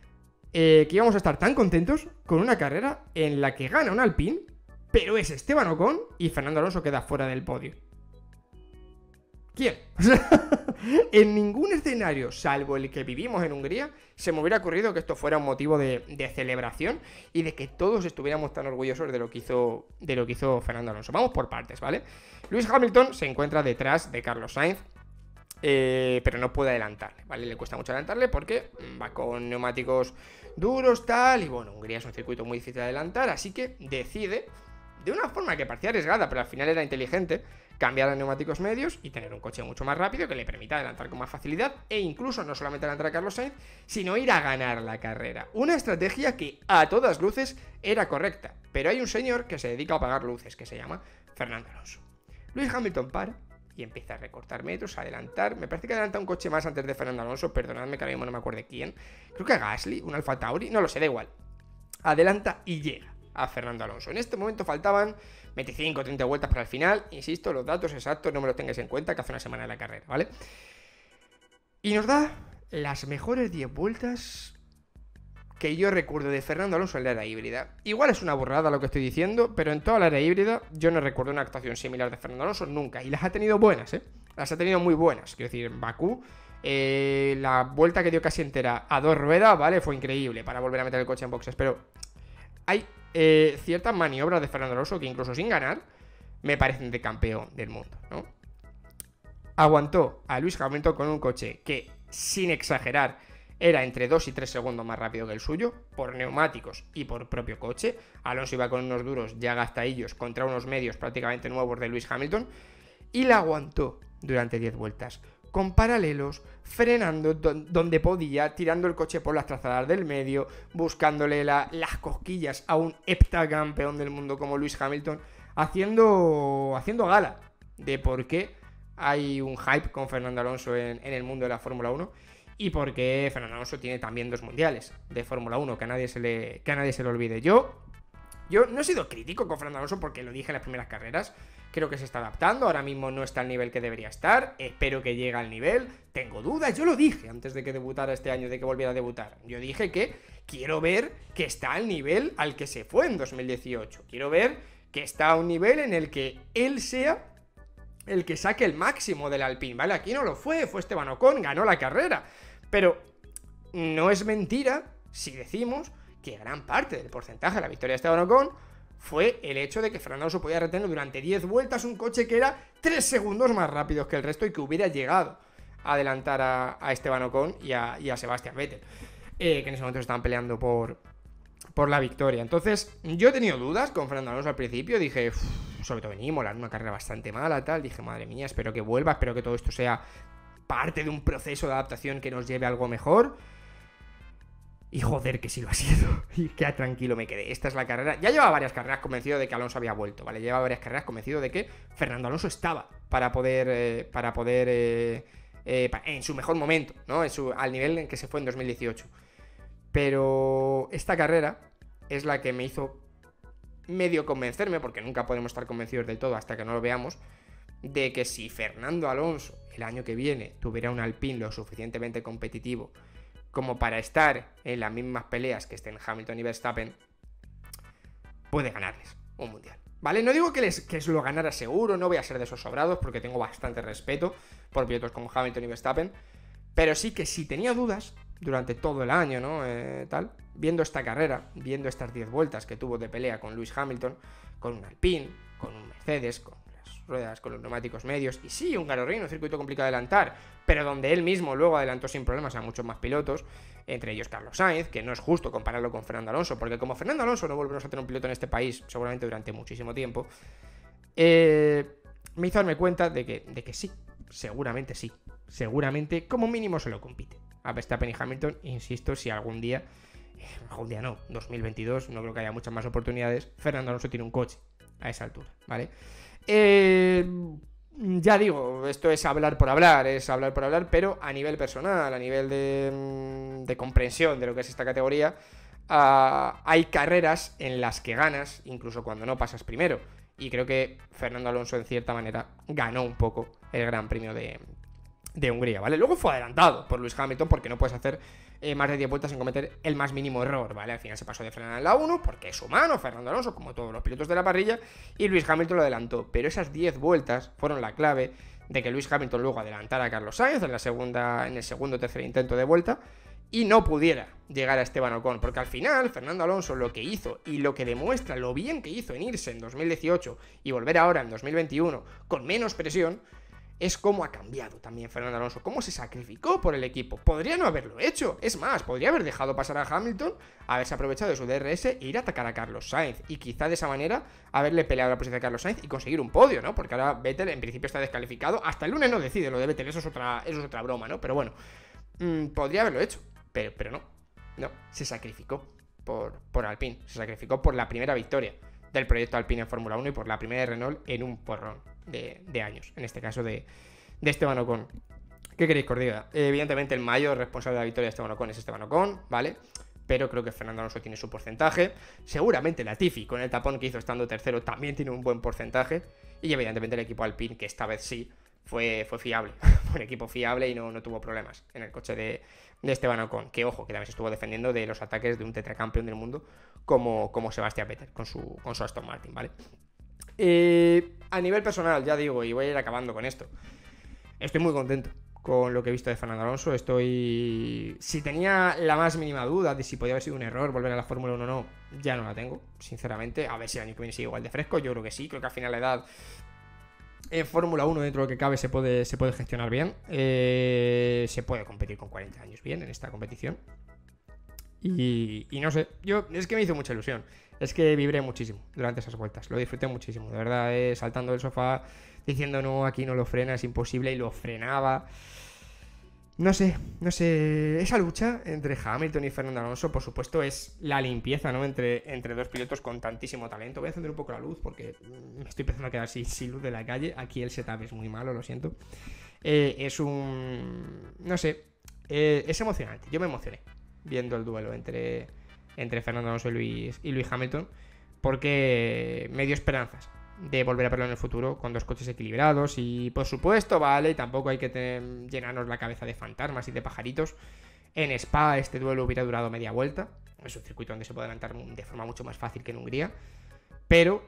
que íbamos a estar tan contentos con una carrera en la que gana un Alpine, pero es Esteban Ocon y Fernando Alonso queda fuera del podio? ¿Quién? O sea, en ningún escenario, salvo el que vivimos en Hungría, se me hubiera ocurrido que esto fuera un motivo de celebración y de que todos estuviéramos tan orgullosos de lo que hizo Fernando Alonso. Vamos por partes, ¿vale? Lewis Hamilton se encuentra detrás de Carlos Sainz, pero no puede adelantarle, ¿vale? Le cuesta mucho adelantarle porque va con neumáticos duros, tal, y bueno, Hungría es un circuito muy difícil de adelantar, así que decide de una forma que parecía arriesgada, pero al final era inteligente, cambiar a neumáticos medios y tener un coche mucho más rápido que le permita adelantar con más facilidad e incluso no solamente adelantar a Carlos Sainz, sino ir a ganar la carrera. Una estrategia que a todas luces era correcta, pero hay un señor que se dedica a apagar luces, que se llama Fernando Alonso. Lewis Hamilton para y empieza a recortar metros, a adelantar. Me parece que adelanta un coche más antes de Fernando Alonso, perdonadme que ahora mismo no me acuerdo quién. Creo que Gasly, un Alfa Tauri, no lo sé, da igual. Adelanta y llega a Fernando Alonso. En este momento faltaban 25 o 30 vueltas para el final. Insisto, los datos exactos no me los tengáis en cuenta, que hace una semana de la carrera, ¿vale? Y nos da las mejores 10 vueltas que yo recuerdo de Fernando Alonso en la era híbrida. Igual es una burrada lo que estoy diciendo, pero en toda la era híbrida yo no recuerdo una actuación similar de Fernando Alonso nunca. Y las ha tenido buenas, ¿eh? Las ha tenido muy buenas. Quiero decir, en Bakú, la vuelta que dio casi entera a 2 ruedas, ¿vale? Fue increíble para volver a meter el coche en boxes. Pero hay ciertas maniobras de Fernando Alonso que incluso sin ganar me parecen de campeón del mundo, ¿no? Aguantó a Lewis Hamilton con un coche que, sin exagerar, era entre 2 y 3 segundos más rápido que el suyo, por neumáticos y por propio coche. Alonso iba con unos duros ya gastadillos contra unos medios prácticamente nuevos de Lewis Hamilton, y la aguantó durante 10 vueltas, con paralelos, frenando donde podía, tirando el coche por las trazadas del medio, buscándole las cosquillas a un heptacampeón del mundo como Lewis Hamilton, haciendo gala de por qué hay un hype con Fernando Alonso en el mundo de la Fórmula 1 y por qué Fernando Alonso tiene también 2 mundiales de Fórmula 1, que a nadie se le olvide. Yo no he sido crítico con Fernando Alonso porque lo dije en las primeras carreras. Creo que se está adaptando, ahora mismo no está al nivel que debería estar, espero que llegue al nivel, tengo dudas, yo lo dije antes de que debutara este año, de que volviera a debutar. Yo dije que quiero ver que está al nivel al que se fue en 2018, quiero ver que está a un nivel en el que él sea el que saque el máximo del Alpine, ¿vale? Aquí no lo fue Esteban Ocon, ganó la carrera, pero no es mentira si decimos que gran parte del porcentaje de la victoria de Esteban Ocon fue el hecho de que Fernando Alonso podía retener durante 10 vueltas un coche que era 3 segundos más rápido que el resto y que hubiera llegado a adelantar a Esteban Ocon y a Sebastian Vettel, que en ese momento estaban peleando por la victoria. Entonces, yo he tenido dudas con Fernando Alonso al principio, dije, sobre todo en Imola, en una carrera bastante mala, tal, dije, madre mía, espero que vuelva, espero que todo esto sea parte de un proceso de adaptación que nos lleve a algo mejor. Y joder, que sí lo ha sido. Y qué tranquilo me quedé. Esta es la carrera. Ya llevaba varias carreras convencido de que Alonso había vuelto, ¿vale? Llevaba varias carreras convencido de que Fernando Alonso estaba para poder en su mejor momento, ¿no? Al nivel en que se fue en 2018. Pero esta carrera es la que me hizo medio convencerme, porque nunca podemos estar convencidos del todo hasta que no lo veamos, de que si Fernando Alonso el año que viene tuviera un Alpine lo suficientemente competitivo como para estar en las mismas peleas que estén Hamilton y Verstappen, puede ganarles un mundial, ¿vale? No digo que se lo ganara seguro, no voy a ser de esos sobrados porque tengo bastante respeto por pilotos como Hamilton y Verstappen, pero sí que si tenía dudas durante todo el año, ¿no? Viendo esta carrera, viendo estas 10 vueltas que tuvo de pelea con Lewis Hamilton, con un Alpine, con un Mercedes, con las ruedas, con los neumáticos medios, y sí, un Hungaroring, un circuito complicado de adelantar, pero donde él mismo luego adelantó sin problemas a muchos más pilotos, entre ellos Carlos Sainz, que no es justo compararlo con Fernando Alonso, porque como Fernando Alonso no volvemos a tener un piloto en este país, seguramente durante muchísimo tiempo, me hizo darme cuenta de que sí, seguramente como mínimo se lo compite a Verstappen y Hamilton. Insisto, si algún día no, 2022, no creo que haya muchas más oportunidades, Fernando Alonso tiene un coche a esa altura, ¿vale? Ya digo, esto es hablar por hablar, pero a nivel personal, a nivel de comprensión de lo que es esta categoría, hay carreras en las que ganas, incluso cuando no pasas primero, y creo que Fernando Alonso en cierta manera ganó un poco el Gran Premio de Hungría, ¿vale? Luego fue adelantado por Lewis Hamilton porque no puedes hacer más de 10 vueltas sin cometer el más mínimo error, ¿vale? Al final se pasó de frenar en la 1 porque es humano, Fernando Alonso, como todos los pilotos de la parrilla, y Lewis Hamilton lo adelantó, pero esas 10 vueltas fueron la clave de que Lewis Hamilton luego adelantara a Carlos Sainz en el segundo o tercer intento de vuelta y no pudiera llegar a Esteban Ocon, porque al final Fernando Alonso lo que hizo y lo que demuestra lo bien que hizo en irse en 2018 y volver ahora en 2021 con menos presión, es cómo ha cambiado también Fernando Alonso, cómo se sacrificó por el equipo. Podría no haberlo hecho, es más, podría haber dejado pasar a Hamilton, haberse aprovechado de su DRS e ir a atacar a Carlos Sainz, y quizá de esa manera haberle peleado la posición de Carlos Sainz y conseguir un podio, ¿no? Porque ahora Vettel en principio está descalificado, hasta el lunes no decide lo de Vettel, eso es otra broma, ¿no? Pero bueno, podría haberlo hecho, pero no, se sacrificó por Alpine, se sacrificó por la primera victoria del proyecto Alpine en Fórmula 1 y por la primera de Renault en un porrón de años, en este caso de Esteban Ocon. ¿Qué queréis que os diga? Evidentemente el mayor responsable de la victoria de Esteban Ocon es Esteban Ocon, ¿vale? Pero creo que Fernando Alonso tiene su porcentaje. Seguramente Latifi, con el tapón que hizo estando tercero, también tiene un buen porcentaje. Y evidentemente el equipo Alpine, que esta vez sí fue fiable. Fue un equipo fiable y no tuvo problemas en el coche de Esteban Ocon. Que ojo, que también se estuvo defendiendo de los ataques de un tetracampeón del mundo como Sebastián Vettel con su Aston Martin, ¿vale? A nivel personal, ya digo, y voy a ir acabando con esto, estoy muy contento con lo que he visto de Fernando Alonso. Si tenía la más mínima duda de si podía haber sido un error volver a la Fórmula 1 o no, ya no la tengo, sinceramente. A ver si el año que viene sigue igual de fresco, yo creo que sí. Creo que al final la edad en Fórmula 1, dentro de lo que cabe, se puede gestionar bien. Se puede competir con 40 años bien en esta competición. Y no sé, es que me hizo mucha ilusión. Es que vibré muchísimo durante esas vueltas. Lo disfruté muchísimo, de verdad, saltando del sofá, diciendo no, aquí no lo frena, es imposible, y lo frenaba. No sé, esa lucha entre Hamilton y Fernando Alonso, por supuesto, es la limpieza, ¿no? Entre dos pilotos con tantísimo talento. Voy a encender un poco la luz porque me estoy empezando a quedar sin luz de la calle. Aquí el setup es muy malo, lo siento. No sé, es emocionante. Yo me emocioné viendo el duelo entre Fernando Alonso y Lewis Hamilton, porque me dio esperanzas de volver a verlo en el futuro con dos coches equilibrados. Y por supuesto, vale, tampoco hay que llenarnos la cabeza de fantasmas y de pajaritos. En Spa este duelo hubiera durado media vuelta, es un circuito donde se puede adelantar de forma mucho más fácil que en Hungría, pero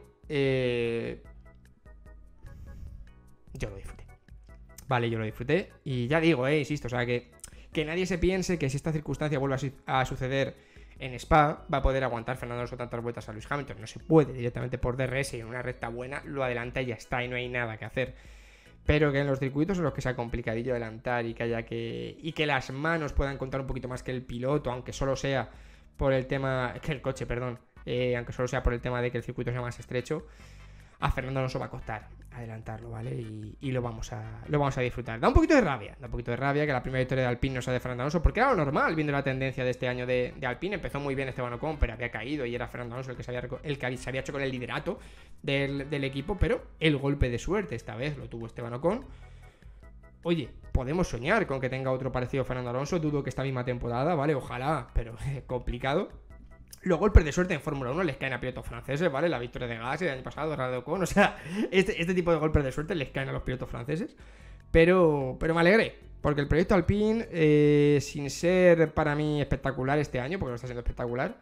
yo lo disfruté. Vale, yo lo disfruté. Y ya digo, insisto, o sea, que nadie se piense que si esta circunstancia vuelve a suceder en Spa, va a poder aguantar Fernando Alonso tantas vueltas a Lewis Hamilton. No se puede, directamente por DRS y en una recta buena lo adelanta y ya está, y no hay nada que hacer. Pero que en los circuitos en los que sea complicadillo adelantar y que las manos puedan contar un poquito más que el piloto, aunque solo sea por el tema, que el coche, perdón, aunque solo sea por el tema de que el circuito sea más estrecho, a Fernando Alonso va a costar adelantarlo, ¿vale? Y lo vamos a disfrutar. Da un poquito de rabia que la primera victoria de Alpine no sea de Fernando Alonso, porque era lo normal, viendo la tendencia de este año de Alpine. Empezó muy bien Esteban Ocon, pero había caído y era Fernando Alonso el que se había hecho con el liderato del equipo, pero el golpe de suerte esta vez lo tuvo Esteban Ocon. Oye, podemos soñar con que tenga otro parecido a Fernando Alonso, dudo que esta misma temporada, ¿vale? Ojalá, pero complicado. Los golpes de suerte en Fórmula 1 les caen a pilotos franceses, ¿vale? La victoria de Gasly el año pasado, Rado Ocon, o sea, este tipo de golpes de suerte les caen a los pilotos franceses. Pero me alegré, porque el proyecto Alpine, sin ser para mí espectacular este año, porque lo está siendo espectacular,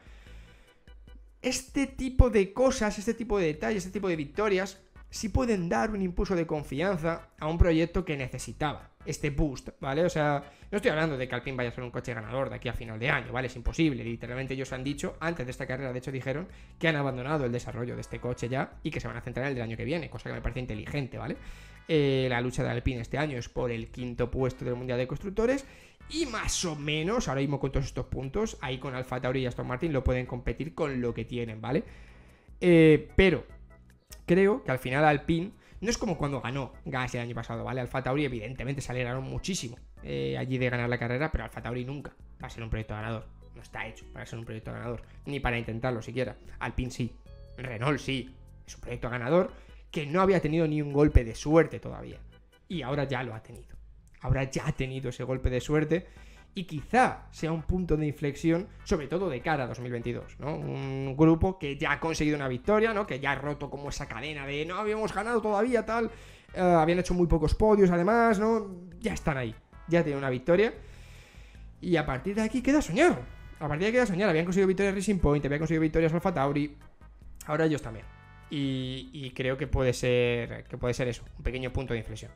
este tipo de cosas, este tipo de detalles, este tipo de victorias, sí pueden dar un impulso de confianza a un proyecto que necesitaba este boost, ¿vale? O sea, no estoy hablando de que Alpine vaya a ser un coche ganador de aquí a final de año, ¿vale? Es imposible. Literalmente ellos han dicho, antes de esta carrera, de hecho dijeron que han abandonado el desarrollo de este coche ya y que se van a centrar en el del año que viene, cosa que me parece inteligente, ¿vale? La lucha de Alpine este año es por el 5º puesto del Mundial de Constructores y más o menos, ahora mismo con todos estos puntos, ahí con Alfa Tauri y Aston Martin lo pueden competir con lo que tienen, ¿vale? Pero creo que al final Alpine no es como cuando ganó Gasly el año pasado, ¿vale? Alfa Tauri evidentemente se alegraron muchísimo allí de ganar la carrera, pero Alfa Tauri nunca va a ser un proyecto ganador. No está hecho para ser un proyecto ganador, ni para intentarlo siquiera. Alpine sí, Renault sí, es un proyecto ganador que no había tenido ni un golpe de suerte todavía. Y ahora ya lo ha tenido. Ahora ya ha tenido ese golpe de suerte y quizá sea un punto de inflexión, sobre todo de cara a 2022, ¿no? Un grupo que ya ha conseguido una victoria, ¿no? Que ya ha roto como esa cadena de no habíamos ganado todavía, tal. Habían hecho muy pocos podios, además, ¿no? Ya están ahí, ya tienen una victoria. Y a partir de aquí queda soñar. Habían conseguido victorias Racing Point, habían conseguido victorias Alfa Tauri. Ahora ellos también. Y creo que puede ser eso, un pequeño punto de inflexión.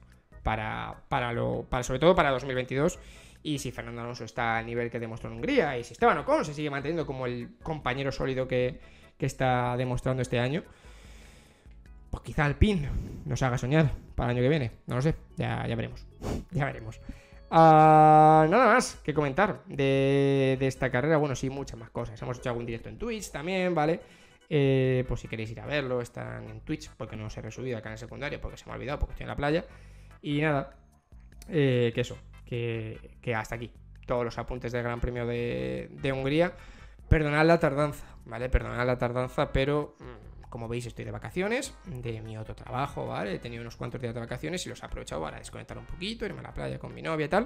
Sobre todo para 2022. Y si Fernando Alonso está al nivel que demostró en Hungría, y si Esteban Ocon se sigue manteniendo como el compañero sólido que está demostrando este año, pues quizá Alpine nos haga soñar para el año que viene. No lo sé, ya veremos. Ya veremos. Nada más que comentar de esta carrera. Bueno, sí, muchas más cosas. Hemos hecho algún directo en Twitch también, ¿vale? Pues si queréis ir a verlo, están en Twitch, porque no os he resubido al canal secundario, porque se me ha olvidado, porque estoy en la playa. Y nada, que eso, que hasta aquí. Todos los apuntes del Gran Premio de Hungría. Perdonad la tardanza, ¿vale? Perdonad la tardanza, pero como veis estoy de vacaciones de mi otro trabajo, ¿vale? He tenido unos cuantos días de vacaciones y los he aprovechado para desconectar un poquito, irme a la playa con mi novia y tal.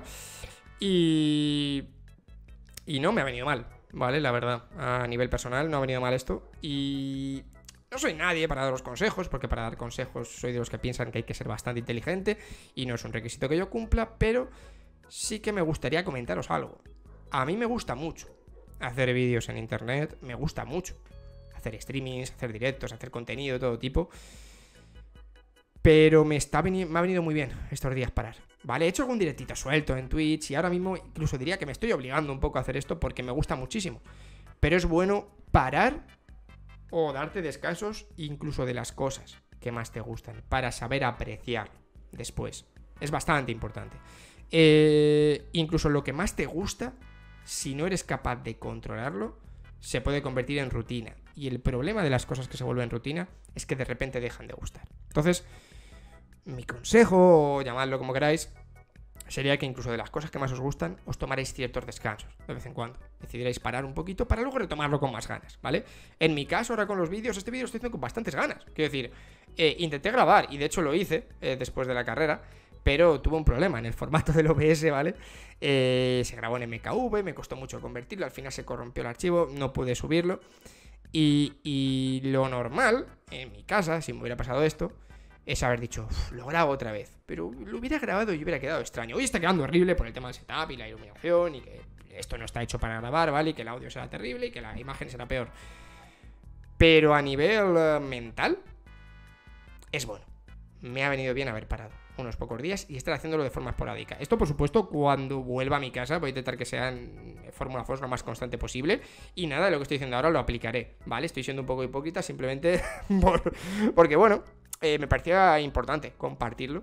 Y no me ha venido mal, ¿vale? La verdad, a nivel personal no ha venido mal esto. Y no soy nadie para daros consejos, porque para dar consejos soy de los que piensan que hay que ser bastante inteligente y no es un requisito que yo cumpla, pero sí que me gustaría comentaros algo. A mí me gusta mucho hacer vídeos en internet, me gusta mucho hacer streamings, hacer directos, hacer contenido de todo tipo, pero me ha venido muy bien estos días parar, ¿vale? He hecho algún directito suelto en Twitch y ahora mismo incluso diría que me estoy obligando un poco a hacer esto porque me gusta muchísimo, pero es bueno parar o darte descansos incluso de las cosas que más te gustan para saber apreciar después. Es bastante importante. Incluso lo que más te gusta, si no eres capaz de controlarlo, se puede convertir en rutina. Y el problema de las cosas que se vuelven rutina es que de repente dejan de gustar. Entonces, mi consejo, o llamadlo como queráis, sería que incluso de las cosas que más os gustan, os tomaréis ciertos descansos de vez en cuando. Decidiréis parar un poquito para luego retomarlo con más ganas, ¿vale? En mi caso, ahora con los vídeos, este vídeo lo estoy haciendo con bastantes ganas. Quiero decir, intenté grabar, y de hecho lo hice después de la carrera, pero tuve un problema en el formato del OBS, ¿vale? Se grabó en MKV, me costó mucho convertirlo, al final se corrompió el archivo, no pude subirlo. Y lo normal, en mi casa, si me hubiera pasado esto, es haber dicho, lo grabo otra vez. Pero lo hubiera grabado y hubiera quedado extraño. Hoy está quedando horrible por el tema del setup y la iluminación y que esto no está hecho para grabar, ¿vale? Y que el audio será terrible y que la imagen será peor. Pero a nivel mental, es bueno. Me ha venido bien haber parado unos pocos días y estar haciéndolo de forma esporádica. Esto, por supuesto, cuando vuelva a mi casa voy a intentar que sea en Fórmula Force lo más constante posible. Y nada de lo que estoy diciendo ahora lo aplicaré, ¿vale? Estoy siendo un poco hipócrita simplemente porque, bueno, me parecía importante compartirlo.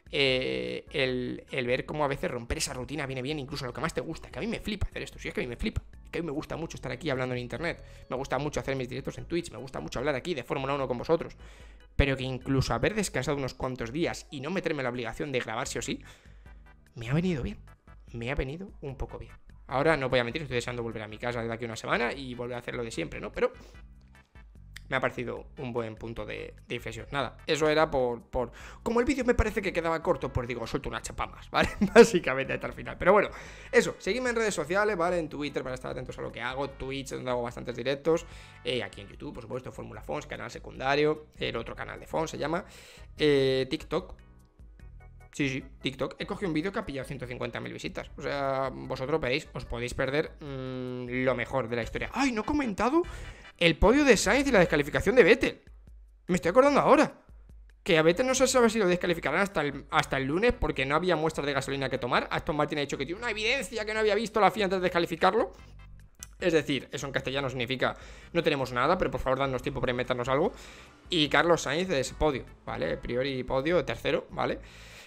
El ver cómo a veces romper esa rutina viene bien, incluso lo que más te gusta. Que a mí me flipa hacer esto, si es que a mí me flipa. Que a mí me gusta mucho estar aquí hablando en internet. Me gusta mucho hacer mis directos en Twitch. Me gusta mucho hablar aquí de Fórmula 1 con vosotros. Pero que incluso haber descansado unos cuantos días y no meterme la obligación de grabar sí o sí, me ha venido bien. Me ha venido un poco bien. Ahora no voy a mentir, estoy deseando volver a mi casa de aquí a una semana y volver a hacer lo de siempre, ¿no? Pero me ha parecido un buen punto de inflexión. Nada, eso era por... Como el vídeo me parece que quedaba corto, pues digo, suelto una chapa más, ¿vale? Básicamente hasta el final. Pero bueno, eso, seguidme en redes sociales, ¿vale? En Twitter para estar atentos a lo que hago, Twitch, donde hago bastantes directos, aquí en YouTube, por supuesto, Fórmula Fons, canal secundario, el otro canal de Fons se llama, TikTok. Sí, TikTok. He cogido un vídeo que ha pillado 150.000 visitas. O sea, vosotros veréis, os podéis perder lo mejor de la historia. ¡Ay, no he comentado el podio de Sainz y la descalificación de Vettel! Me estoy acordando ahora. Que a Vettel no se sabe si lo descalificarán hasta el lunes porque no había muestras de gasolina que tomar. Aston Martin ha dicho que tiene una evidencia que no había visto la FIA antes de descalificarlo. Es decir, eso en castellano significa no tenemos nada, pero por favor dadnos tiempo para inventarnos algo. Y Carlos Sainz es podio, ¿vale? Priori podio, tercero, ¿vale?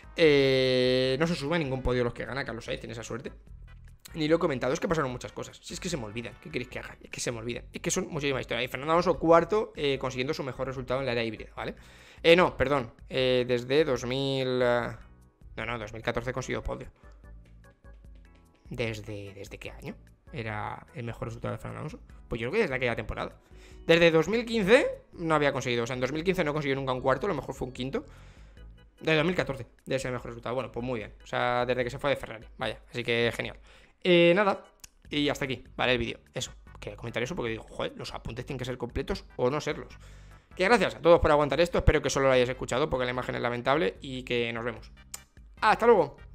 No se sube a ningún podio los que gana Carlos Sainz, tiene esa suerte. Ni lo he comentado, es que pasaron muchas cosas. Si es que se me olvidan, ¿qué queréis que haga? Es que se me olvidan, es que son muchísimas historias. Y Fernando Alonso cuarto, consiguiendo su mejor resultado en la era híbrida, ¿vale? No, perdón, desde 2014 consiguió podio. ¿Desde qué año era el mejor resultado de Fernando Alonso? Pues yo creo que desde aquella temporada. Desde 2015 no había conseguido, o sea, en 2015 no consiguió nunca un cuarto, a lo mejor fue un quinto. De 2014, debe ser el mejor resultado. Bueno, pues muy bien. O sea, desde que se fue de Ferrari. Vaya, así que genial. Nada, y hasta aquí, vale, el vídeo. Eso, quería comentar eso porque digo, joder, los apuntes tienen que ser completos o no serlos. Que gracias a todos por aguantar esto. Espero que solo lo hayáis escuchado porque la imagen es lamentable y que nos vemos. ¡Hasta luego!